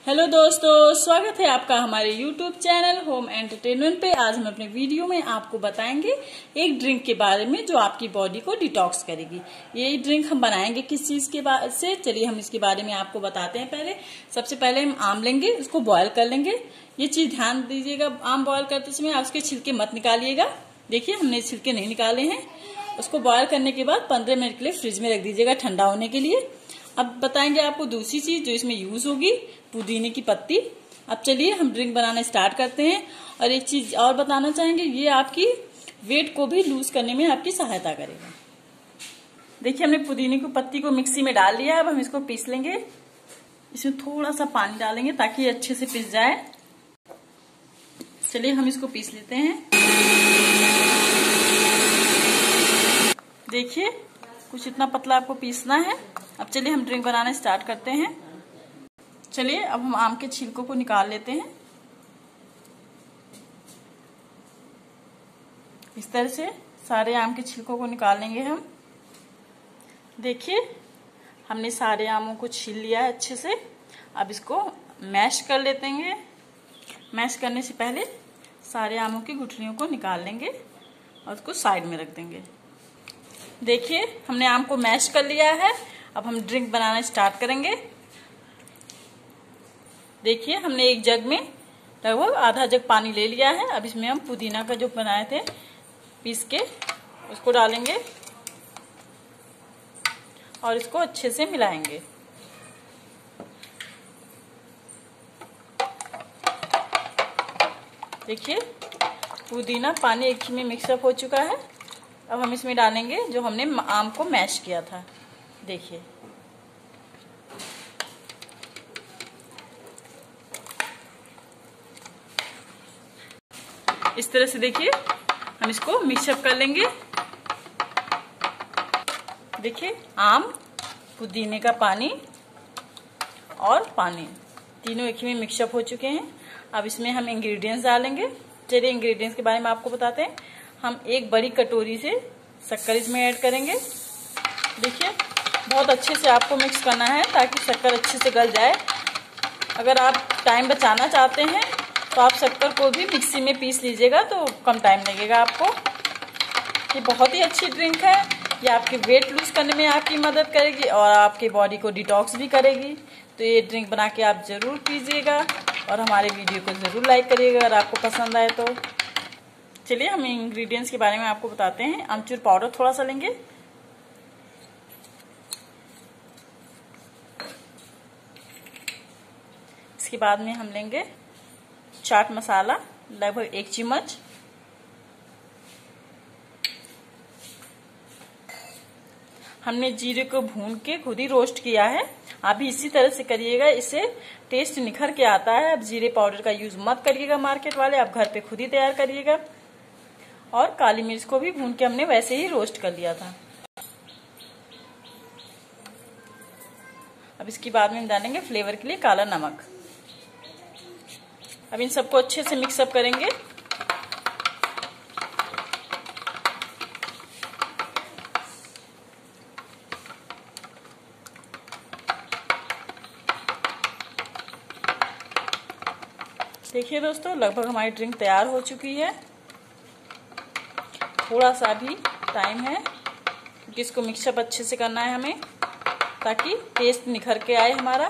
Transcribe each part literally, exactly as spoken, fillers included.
Hello दोस्तों, स्वागत है आपका हमारे यूट्यूब चैनल होम एंटरटेनमेंट पे। आज हम अपने वीडियो में आपको बताएंगे एक ड्रिंक के बारे में जो आपकी बॉडी को डिटॉक्स करेगी। ये ड्रिंक हम बनाएंगे किस चीज के बाद से, चलिए हम इसके बारे में आपको बताते हैं। पहले सबसे पहले हम आम लेंगे, उसको बॉयल कर लेंगे। ये चीज ध्यान दीजिएगा, आम बॉयल करते समय आप उसके छिलके मत निकालिएगा। देखिए हमने छिलके नहीं निकाले हैं। उसको बॉयल करने के बाद पंद्रह मिनट के लिए फ्रिज में रख दीजिएगा ठंडा होने के लिए। अब बताएंगे आपको दूसरी चीज जो इसमें यूज होगी, पुदीने की पत्ती। अब चलिए हम ड्रिंक बनाना स्टार्ट करते हैं। और एक चीज और बताना चाहेंगे, ये आपकी वेट को भी लूज करने में आपकी सहायता करेगा। देखिए हमने पुदीने की पत्ती को मिक्सी में डाल लिया। अब हम इसको पीस लेंगे। इसमें थोड़ा सा पानी डालेंगे ताकि ये अच्छे से पीस जाए। चलिए हम इसको पीस लेते हैं। देखिए कुछ इतना पतला आपको पीसना है। अब चलिए हम ड्रिंक बनाना स्टार्ट करते हैं। चलिए अब हम आम के छिलकों को निकाल लेते हैं। इस तरह से सारे आम के छिलकों को निकाल लेंगे हम। देखिए हमने सारे आमों को छील लिया है अच्छे से। अब इसको मैश कर लेते हैं। मैश करने से पहले सारे आमों की गुठलियों को निकाल लेंगे और उसको साइड में रख देंगे। देखिए हमने आम को मैश कर लिया है। अब हम ड्रिंक बनाना स्टार्ट करेंगे। देखिए हमने एक जग में लगभग आधा जग पानी ले लिया है। अब इसमें हम पुदीना का जो बनाए थे पीस के उसको डालेंगे और इसको अच्छे से मिलाएंगे। देखिए पुदीना पानी एक ही में मिक्सअप हो चुका है। अब हम इसमें डालेंगे जो हमने आम को मैश किया था। देखिए इस तरह से देखिए हम इसको मिक्सअप कर लेंगे। देखिए आम, पुदीने का पानी और पानी तीनों एक ही में मिक्सअप हो चुके हैं। अब इसमें हम इंग्रेडिएंट्स डालेंगे। चलिए इंग्रेडिएंट्स के बारे में आपको बताते हैं। हम एक बड़ी कटोरी से शक्कर इसमें ऐड करेंगे। देखिए बहुत अच्छे से आपको मिक्स करना है ताकि शक्कर अच्छे से गल जाए। अगर आप टाइम बचाना चाहते हैं तो आप शक्कर को भी मिक्सी में पीस लीजिएगा तो कम टाइम लगेगा आपको। ये बहुत ही अच्छी ड्रिंक है। ये आपके वेट लूज करने में आपकी मदद करेगी और आपके बॉडी को डिटॉक्स भी करेगी। तो ये ड्रिंक बना के आप जरूर पीजिएगा और हमारे वीडियो को जरूर लाइक करिएगा अगर आपको पसंद आए तो। चलिए हम इंग्रेडिएंट्स के बारे में आपको बताते हैं। आमचूर पाउडर थोड़ा सा लेंगे। इसके बाद में हम लेंगे चाट मसाला लगभग एक चम्मच। हमने जीरे को भून के खुद ही रोस्ट किया है। आप भी इसी तरह से करिएगा, इससे टेस्ट निखर के आता है। अब जीरे पाउडर का यूज मत करिएगा मार्केट वाले, आप घर पे खुद ही तैयार करिएगा। और काली मिर्च को भी भून के हमने वैसे ही रोस्ट कर लिया था। अब इसके बाद में हम डालेंगे फ्लेवर के लिए काला नमक। अब इन सबको अच्छे से मिक्सअप करेंगे। देखिए दोस्तों लगभग हमारी ड्रिंक तैयार हो चुकी है। थोड़ा सा भी टाइम है क्योंकि इसको मिक्सअप अच्छे से करना है हमें ताकि टेस्ट निखर के आए हमारा।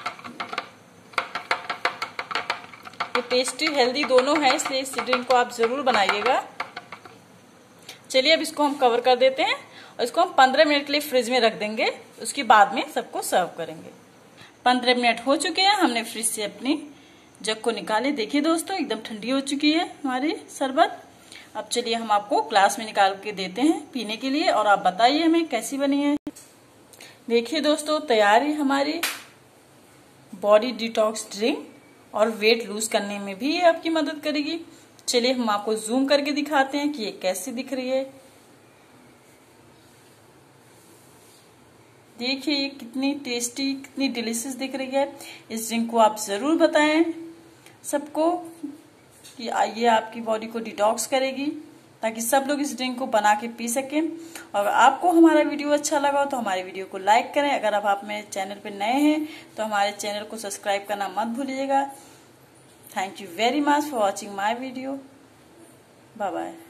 ये टेस्टी हेल्दी दोनों है, इसलिए इस ड्रिंक को आप जरूर बनाइएगा। चलिए अब इसको हम कवर कर देते हैं और इसको हम पंद्रह मिनट के लिए फ्रिज में रख देंगे। उसके बाद में सबको सर्व करेंगे। पंद्रह मिनट हो चुके हैं, हमने फ्रिज से अपनी जग को निकाले। देखिए दोस्तों एकदम ठंडी हो चुकी है हमारी शरबत। अब चलिए हम आपको ग्लास में निकाल के देते हैं पीने के लिए और आप बताइए हमें कैसी बनी है। देखिए दोस्तों तैयार है हमारी बॉडी डिटॉक्स ड्रिंक और वेट लूज करने में भी ये आपकी मदद करेगी। चलिए हम आपको जूम करके दिखाते हैं कि ये कैसी दिख रही है। देखिए ये कितनी टेस्टी, कितनी डिलीशियस दिख रही है। इस ड्रिंक को आप जरूर बताएं सबको कि ये आपकी बॉडी को डिटॉक्स करेगी। ताकि सब लोग इस ड्रिंक को बना के पी सकें। और आपको हमारा वीडियो अच्छा लगा हो तो हमारे वीडियो को लाइक करें। अगर अब आप मेरे चैनल पर नए हैं तो हमारे चैनल को सब्सक्राइब करना मत भूलिएगा। Thank you very much for watching my video. Bye bye.